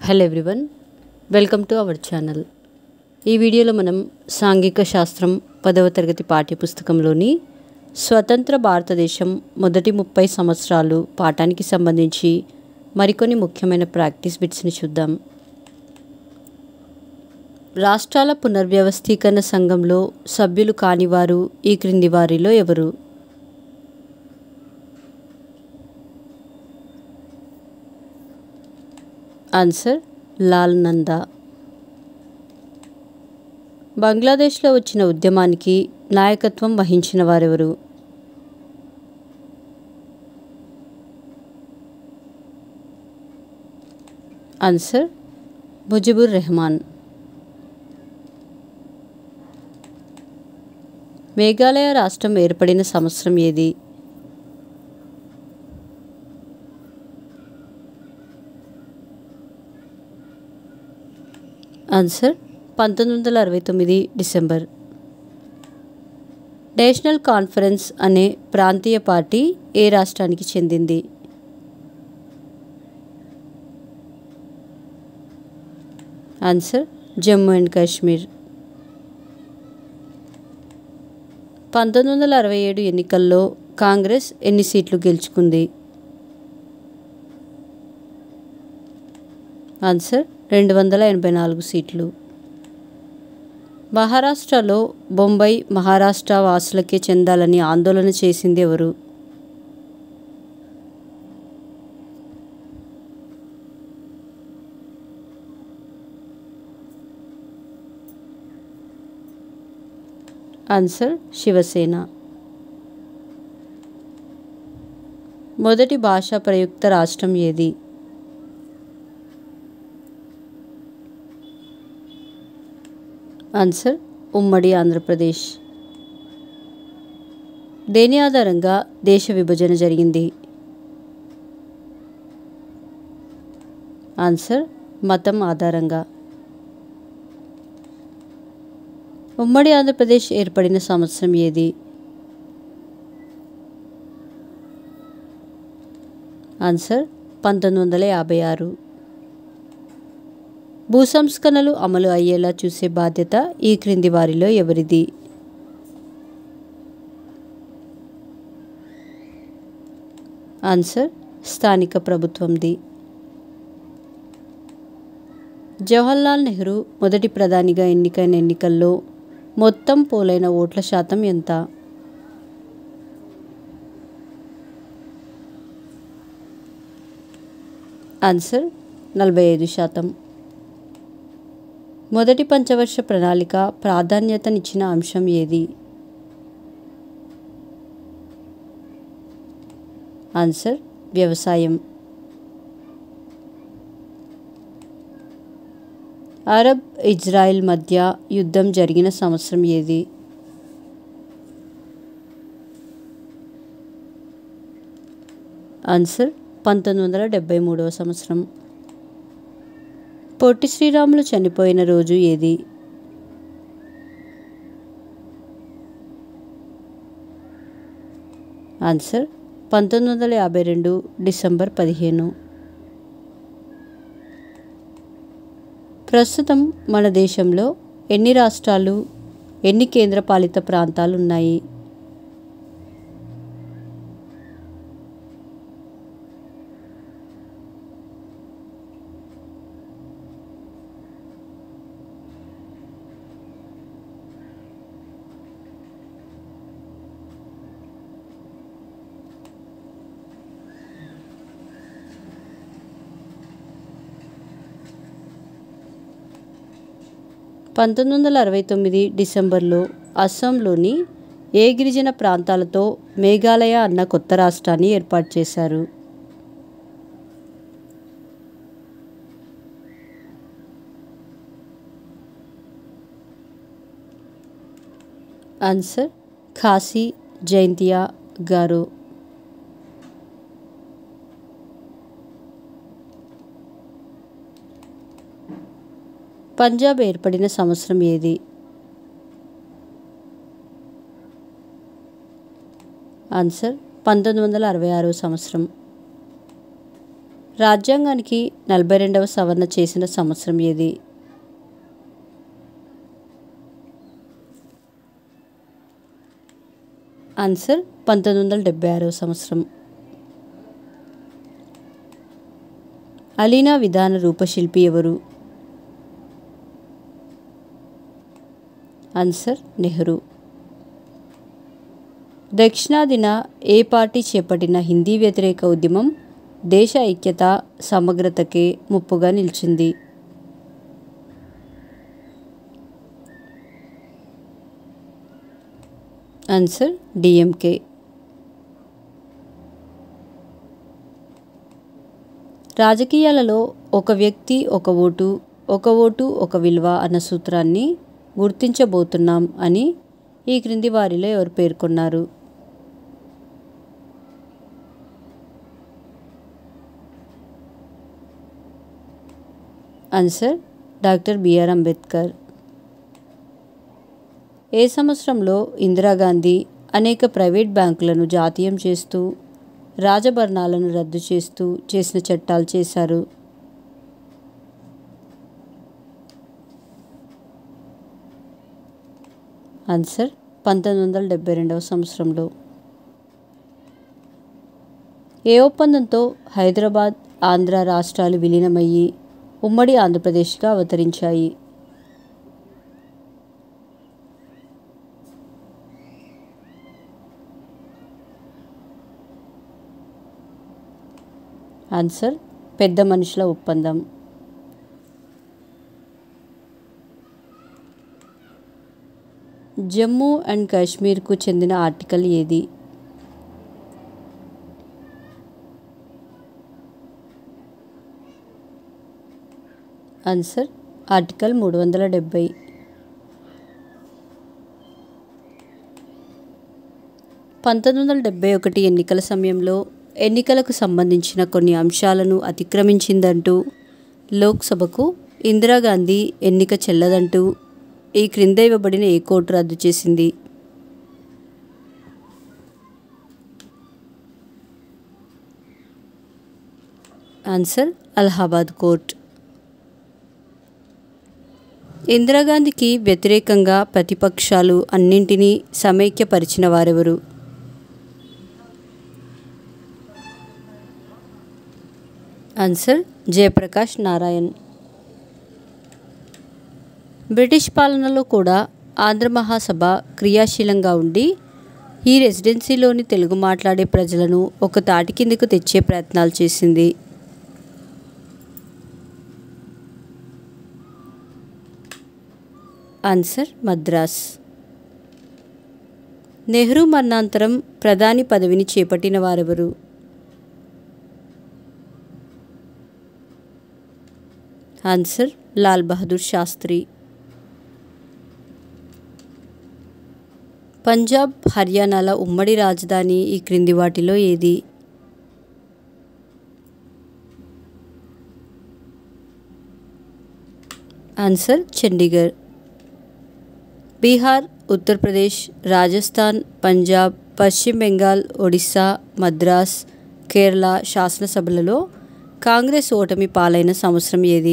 Hello everyone, welcome to our channel. ఈ వీడియోలో మనం సాంఘిక శాస్త్రం 10వ తరగతి పాఠ్యపుస్తకంలోని స్వతంత్ర భారతదేశం మొదటి 30 సంవత్సరాలు పాఠానికి సంబంధించి మరికొన్ని ముఖ్యమైన ప్రాక్టీస్ బిట్స్ని చూద్దాం. రాష్ట్రాల పునర్వ్యవస్థీకరణ సంఘంలో సభ్యులు కానివారు ఈ క్రింది వారిలో ఎవరు? ఆన్సర్ లాల్ నందా. బంగ్లాదేశ్లో వచ్చిన ఉద్యమానికి నాయకత్వం వహించిన వారెవరు? ఆన్సర్ ముజిబుర్ రెహమాన్. మేఘాలయ రాష్ట్రం ఏర్పడిన సంవత్సరం ఏది? Answer 1969 December. నేషనల్ కాన్ఫరెన్స్ అనే ప్రాంతీయ పార్టీ ఏ రాష్ట్రానికి చెందింది? Answer Jammu and Kashmir. 1967 ఎన్నికల్లో కాంగ్రెస్ ఎన్ని సీట్లు గెలుచుకుంది? ఆన్సర్ 284 సీట్లు. మహారాష్ట్రలో బొంబాయి మహారాష్ట్ర వాసులకే చెందాలని ఆందోళన చేసింది ఎవరు? ఆన్సర్ శివసేన. మొదటి భాషా ప్రయుక్త రాష్ట్రం ఏది? ఆన్సర్ ఉమ్మడి ఆంధ్రప్రదేశ్. దేని ఆధారంగా దేశ విభజన జరిగింది? ఆన్సర్ మతం ఆధారంగా. ఉమ్మడి ఆంధ్రప్రదేశ్ ఏర్పడిన సంవత్సరం ఏది? ఆన్సర్ 1956. భూసంస్కరణలు అమలు అయ్యేలా చూసే బాధ్యత ఈ క్రింది వారిలో ఎవరిది? ఆన్సర్ స్థానిక ప్రభుత్వంది. జవహర్లాల్ నెహ్రూ మొదటి ప్రధానిగా ఎన్నికైన ఎన్నికల్లో మొత్తం పోలైన ఓట్ల శాతం ఎంత? ఆన్సర్ 45%. మొదటి పంచవర్ష ప్రణాళిక ప్రాధాన్యతనిచ్చిన అంశం ఏది? ఆన్సర్ వ్యవసాయం. అరబ్ ఇజ్రాయెల్ మధ్య యుద్ధం జరిగిన సంవత్సరం ఏది? ఆన్సర్ 1973వ సంవత్సరం. పొట్టి శ్రీరాములు చనిపోయిన రోజు ఏది? Answer 1952 December 15. ప్రస్తుతం మన దేశంలో ఎన్ని రాష్ట్రాలు, ఎన్ని కేంద్రపాలిత ప్రాంతాలు ఉన్నాయి? డిసెంబర్లో అస్సాంలోని ఏ గిరిజన ప్రాంతాలతో మేఘాలయ అన్న కొత్త రాష్ట్రాన్ని ఏర్పాటు చేశారు? ఆన్సర్ ఖాసీ, జైంతియా, గారో. పంజాబ్ ఏర్పడిన సంవత్సరం ఏది? ఆన్సర్ 1966 సంవత్సరం. రాజ్యాంగానికి 42వ సవరణ చేసిన సంవత్సరం ఏది? ఆన్సర్ 1976వ సంవత్సరం. అలీనా విధాన రూపశిల్పి ఎవరు? ఆన్సర్ నెహ్రూ. దక్షిణాదిన ఏ పార్టీ చేపట్టిన హిందీ వ్యతిరేక ఉద్యమం దేశ ఐక్యత సమగ్రతకే ముప్పుగా నిలిచింది? Answer DMK. రాజకీయాలలో ఒక వ్యక్తి ఒక ఓటు, ఒక ఓటు ఒక విలువ అన్న సూత్రాన్ని గుర్తించబోతున్నాం అని ఈ క్రింది వారిలో ఎవరు పేర్కొన్నారు? Answer doctor B R Ambedkar. ఏ సంవత్సరంలో ఇందిరాగాంధీ అనేక ప్రైవేట్ బ్యాంకులను జాతీయం చేస్తూ రాజభరణాలను రద్దు చేస్తూ చేసిన చట్టాలు చేశారు? ఆన్సర్ 1972వ సంవత్సరంలో. ఏ ఒప్పందంతో హైదరాబాద్ ఆంధ్ర రాష్ట్రాలు విలీనమయ్యి ఉమ్మడి ఆంధ్రప్రదేశ్గా అవతరించాయి? ఆన్సర్ పెద్ద మనుషుల ఒప్పందం. జమ్మూ అండ్ కాశ్మీర్కు చెందిన ఆర్టికల్ ఏది? Answer article 370. ఎన్నికల సమయంలో ఎన్నికలకు సంబంధించిన కొన్ని అంశాలను అతిక్రమించిందంటూ లోక్సభకు ఇందిరాగాంధీ ఎన్నిక చెల్లదంటూ ఈ క్రింద ఇవ్వబడిన ఏ కోర్టు రద్దు చేసింది? Answer Allahabad court. ఇందిరాగాంధీకి వ్యతిరేకంగా ప్రతిపక్షాలు అన్నింటినీ సమైక్యపరిచిన వారెవరు? ఆన్సర్ జయప్రకాష్ నారాయణ్. బ్రిటిష్ పాలనలో కూడా ఆంధ్ర మహాసభ క్రియాశీలంగా ఉండి ఈ రెసిడెన్సీలోని తెలుగు మాట్లాడే ప్రజలను ఒక తాటి కిందకు తెచ్చే ప్రయత్నాలు చేసింది. ఆన్సర్ మద్రాస్. నెహ్రూ మరణాంతరం ప్రధాని పదవిని చేపట్టిన వారెవరు? ఆన్సర్ లాల్ బహదూర్ శాస్త్రి. పంజాబ్ హర్యానాల ఉమ్మడి రాజధాని ఈ క్రింది వాటిలో ఏది? ఆన్సర్ చండీగఢ్. బీహార్, ఉత్తరప్రదేశ్, రాజస్థాన్, పంజాబ్, పశ్చిమ బెంగాల్, ఒడిస్సా, మద్రాస్, కేరళ శాసనసభలలో కాంగ్రెస్ ఓటమి పాలైన సంవత్సరం ఏది?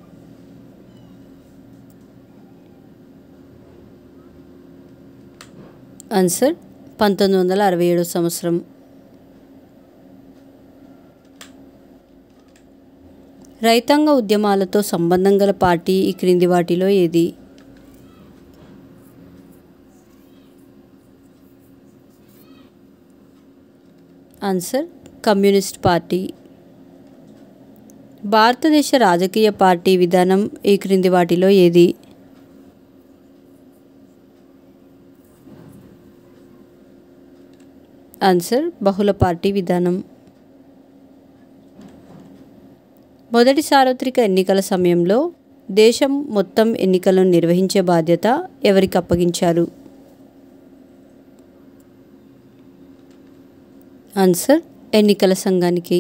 ఆన్సర్ 1967 సంవత్సరం. రైతాంగ ఉద్యమాలతో సంబంధం గల పార్టీ ఈ క్రింది వాటిలో ఏది? Answer communist party. భారతదేశ రాజకీయ పార్టీ విధానం ఈ క్రింది వాటిలో ఏది? ఆన్సర్ బహుళ పార్టీ విధానం. మొదటి సార్వత్రిక ఎన్నికల సమయంలో దేశం మొత్తం ఎన్నికలను నిర్వహించే బాధ్యత ఎవరికి అప్పగించారు? ఆన్సర్ ఎన్నికల సంఘానికి.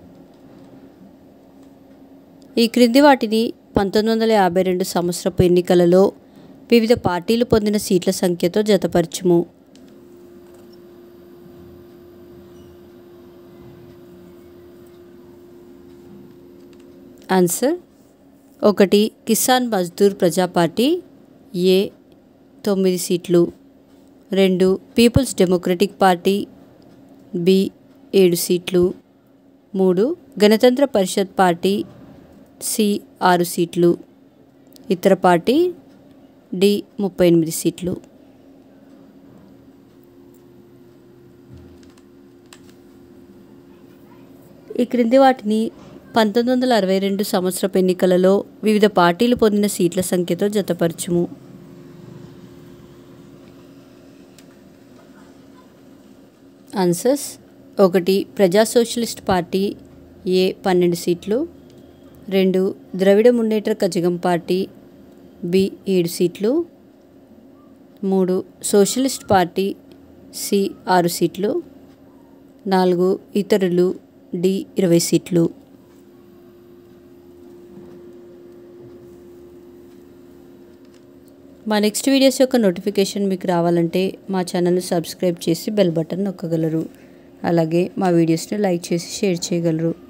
ఈ క్రింది వాటిని 1952 సంవత్సరపు ఎన్నికలలో వివిధ పార్టీలు పొందిన సీట్ల సంఖ్యతో జతపరచుము. ఆన్సర్ 1 కిసాన్ మజ్దూర్ ప్రజా పార్టీ ఏ 9 సీట్లు, 2 పీపుల్స్ డెమోక్రటిక్ పార్టీ బి 7 సీట్లు, 3 గణతంత్ర పరిషత్ పార్టీ సి 6 సీట్లు, ఇతర పార్టీ డి 38 సీట్లు. ఈ క్రింది వాటిని 1962 సంవత్సరపు ఎన్నికలలో వివిధ పార్టీలు పొందిన సీట్ల సంఖ్యతో జతపరచుము. ఆన్సర్స్ 1 ప్రజా సోషలిస్ట్ పార్టీ ఏ 12 సీట్లు, 2 ద్రవిడ మున్నేట్ర కజగం పార్టీ బి 7 సీట్లు, 3 సోషలిస్ట్ పార్టీ సి 6 సీట్లు, 4 ఇతరులు డి 20 సీట్లు. మా నెక్స్ట్ వీడియోస్ యొక్క నోటిఫికేషన్ మీకు రావాలంటే మా ఛానల్ని సబ్స్క్రైబ్ చేసి బెల్ బటన్ నొక్కగలరు. అలాగే మా వీడియోస్ని లైక్ చేసి షేర్ చేయగలరు.